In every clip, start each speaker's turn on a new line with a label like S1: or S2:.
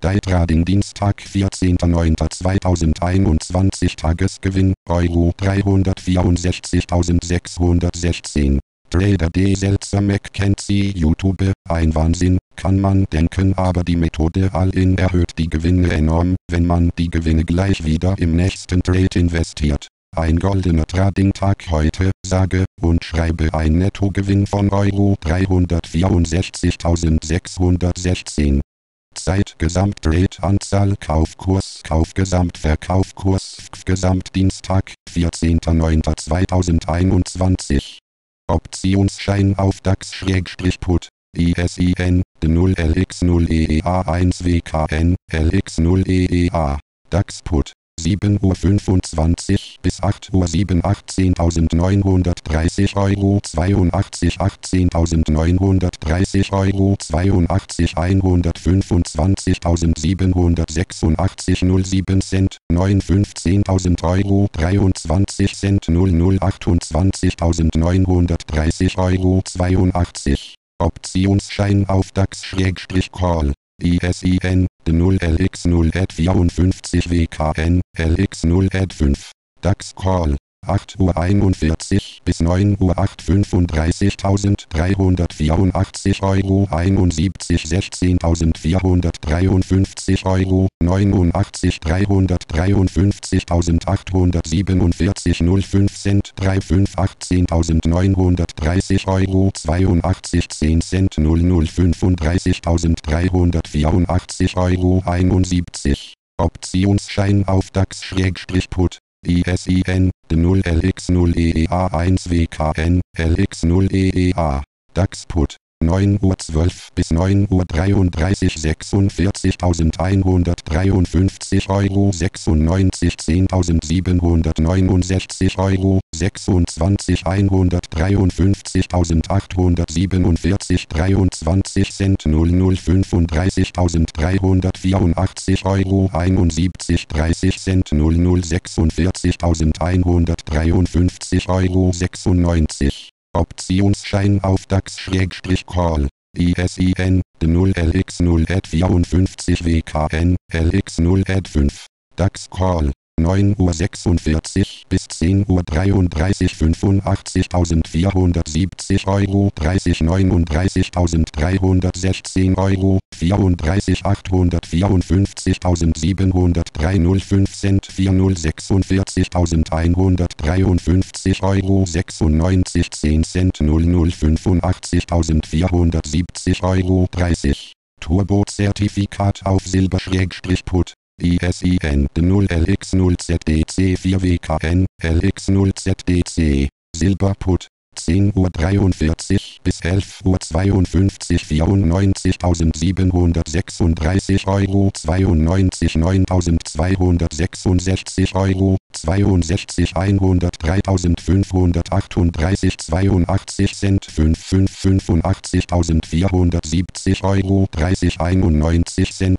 S1: Trading Dienstag 14.09.2021 Tagesgewinn Euro 364.616. Trader D. Seltzer McKenzie YouTube, ein Wahnsinn, kann man denken, aber die Methode All-in erhöht die Gewinne enorm, wenn man die Gewinne gleich wieder im nächsten Trade investiert. Ein goldener Trading-Tag heute, sage und schreibe ein Nettogewinn von Euro 364.616. Zeit Gesamttrade-Anzahl Kaufkurs Kaufgesamtverkaufkurs Gesamtdienstag 14.09.2021 Optionsschein auf DAX/Put ISIN D0LX0EEA1 WKN DAX Put 7:25 bis 8:07 18.930 Euro 82 18.930 Euro 82 125.786 07 Cent 9 15.000 Euro 23 Cent 00 28.930 Euro 82 Optionsschein auf DAX/Call ISIN D0LX0 WKN LX0 5 DAX Call 8:41 bis 9:08 35.384 Euro 71 16.453 Euro 89 353.847 05 Cent 35 18.930 Euro 82 10 Cent 00 35.384 Euro 71 Optionsschein auf DAX/Put ISIN D0LX0EEA1 WKN LX0EEA DAX Put 9:12 bis 9:33 46.153 Euro 96 10.769 Euro 26 153.847 23 Cent 00 35.384 Euro 71 30 Cent 00 46.153 Euro 96 Optionsschein auf DAX/Call ISIN D0LX0 54 WKN LX0 5 DAX Call 9:46 bis 10:33 85.470 Euro 30 39.316 Euro 34 854.703 05 Cent 40 46.153 Euro 96 10 Cent 00 85.470 Euro 30 Turbo-Zertifikat auf Silber/Put ISIN D0LX0ZDC 4 WKN LX0ZDC Silberput 10:43 bis 11:52 94.736 Euro 92 9.266 Euro 62 103.538 82 Cent 85.470 Euro 30 91 Cent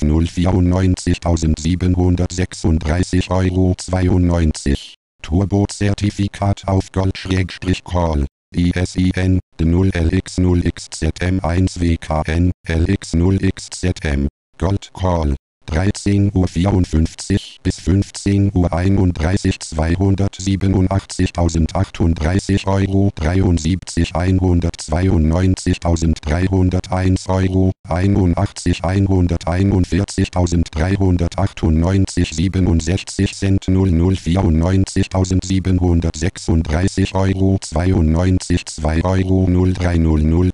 S1: 94.736 Euro 92 Turbo-Zertifikat auf Gold/Call ISIN D0LX0XZM1 WKN LX0XZM Gold Call 13:54 bis 15:31 287.038 Euro 73 192.301 Euro 81 141.398 67 Cent 00 94.736 Euro 92 2 Euro 0300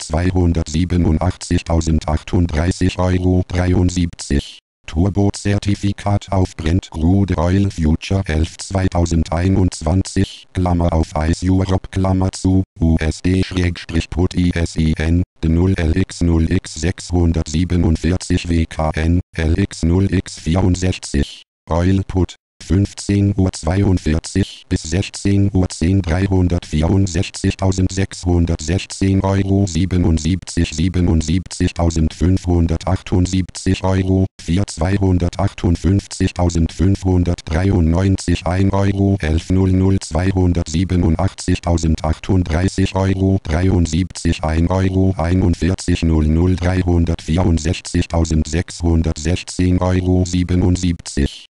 S1: 287.038 Euro 73 Turbo-Zertifikat auf Brent Crude Oil Future 11 2021 Klammer auf Ice Europe Klammer zu USD/Put ISIN D0LX0X 647 WKN LX0X 64 Oil Put 15:42 bis 16:10 364.616 Euro 77.578 Euro 4 258.593 1 Euro 11.00 287.038 Euro 73 1 Euro 41.00 364.616 Euro 77